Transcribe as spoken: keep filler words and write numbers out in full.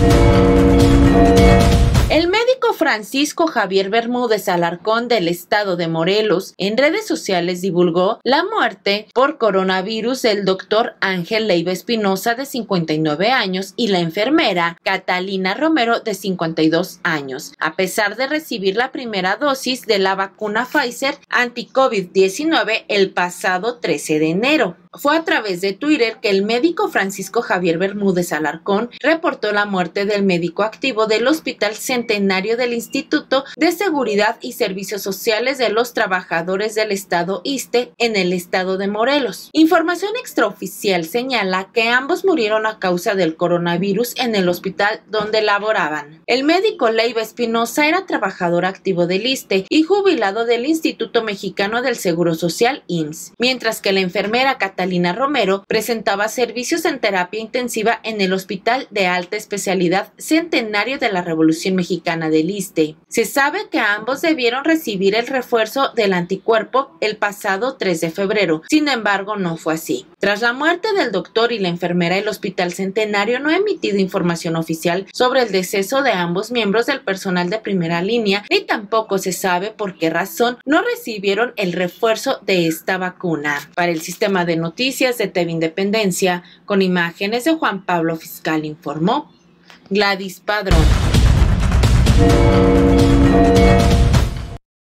El médico Francisco Javier Bermúdez Alarcón del estado de Morelos en redes sociales divulgó la muerte por coronavirus del doctor Ángel Leiva Espinosa de cincuenta y nueve años y la enfermera Catalina Romero de cincuenta y dos años, a pesar de recibir la primera dosis de la vacuna Pfizer anti-COVID diecinueve el pasado trece de enero. Fue a través de Twitter que el médico Francisco Javier Bermúdez Alarcón reportó la muerte del médico activo del Hospital Centenario del Instituto de Seguridad y Servicios Sociales de los Trabajadores del Estado ISSSTE en el estado de Morelos. Información extraoficial señala que ambos murieron a causa del coronavirus en el hospital donde laboraban. El médico Leiva Espinosa era trabajador activo del ISSSTE y jubilado del Instituto Mexicano del Seguro Social I M S S, mientras que la enfermera Catalina Catalina Romero presentaba servicios en terapia intensiva en el Hospital de Alta Especialidad Centenario de la Revolución Mexicana del ISSSTE. Se sabe que ambos debieron recibir el refuerzo del anticuerpo el pasado tres de febrero, sin embargo no fue así. Tras la muerte del doctor y la enfermera, el Hospital Centenario no ha emitido información oficial sobre el deceso de ambos miembros del personal de primera línea, ni tampoco se sabe por qué razón no recibieron el refuerzo de esta vacuna. Para el sistema de noticias Noticias de T V Independencia, con imágenes de Juan Pablo Fiscal, informó Gladys Padrón.